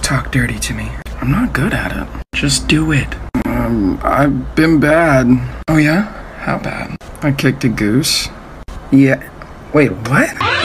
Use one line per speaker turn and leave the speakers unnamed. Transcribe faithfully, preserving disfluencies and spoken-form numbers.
talk dirty to me. I'm not good at it. Just do it. Um, I've been bad. Oh yeah? How bad? I kicked a goose. Yeah. Wait, what?